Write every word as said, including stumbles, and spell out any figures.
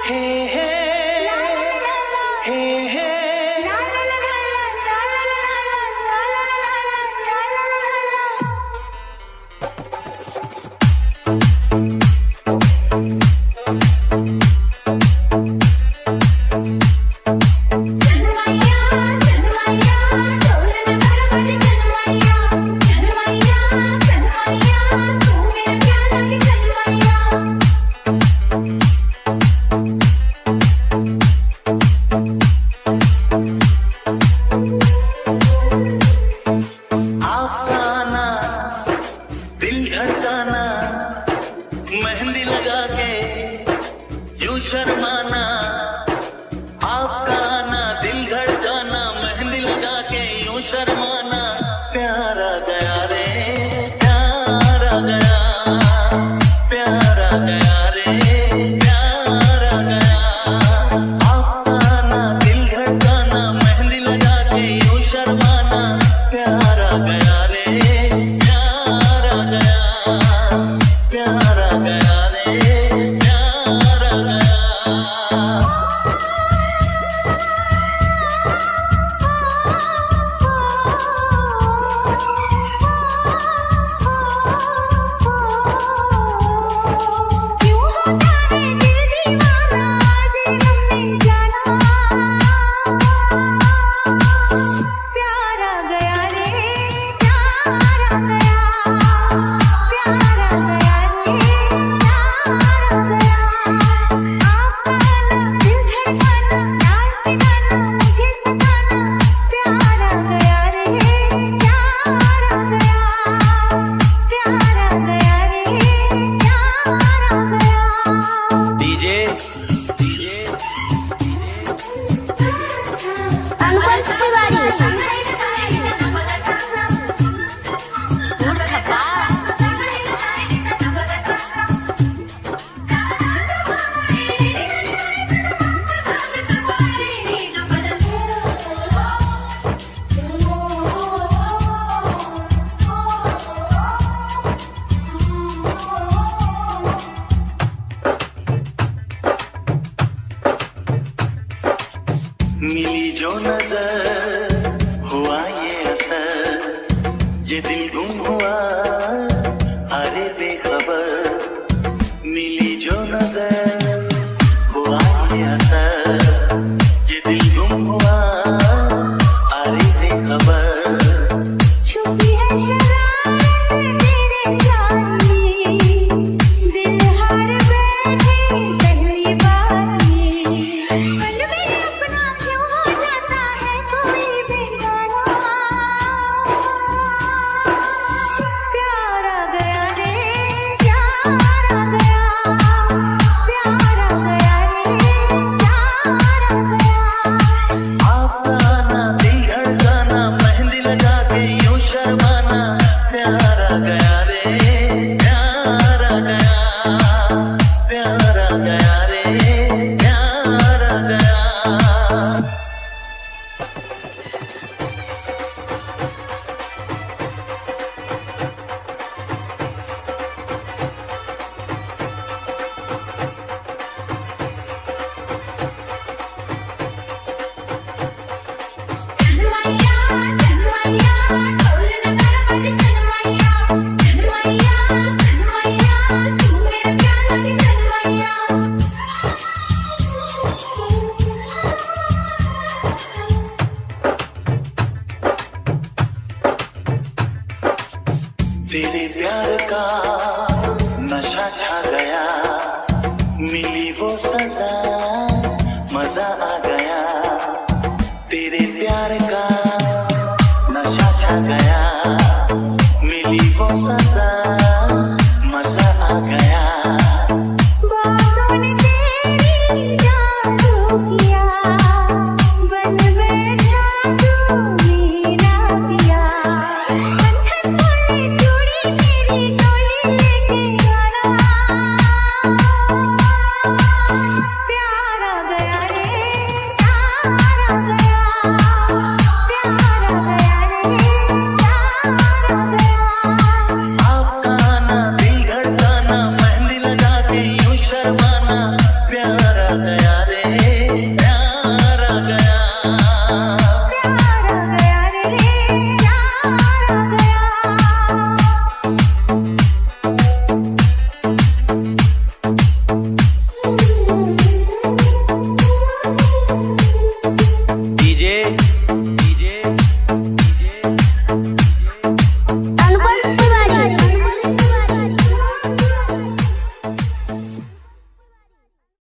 मेहंदी लगा के यूं शर्माना, आपका आना दिल धड़काना, मेहंदी लगा के यूं शर्माना, प्यार आ गया रे प्यार आ गया, प्यार आ गया रे प्यार आ गया, आपका आना दिल धड़काना, मेहंदी लगा के यूं शर्माना, प्यार आ गया रे प्यार आ गया, प्यार आ गया रे प्यार आ गया। मिली जो नजर हुआ ये असर, ये दिल गुम हुआ अरे बेखबर, मिली जो नजर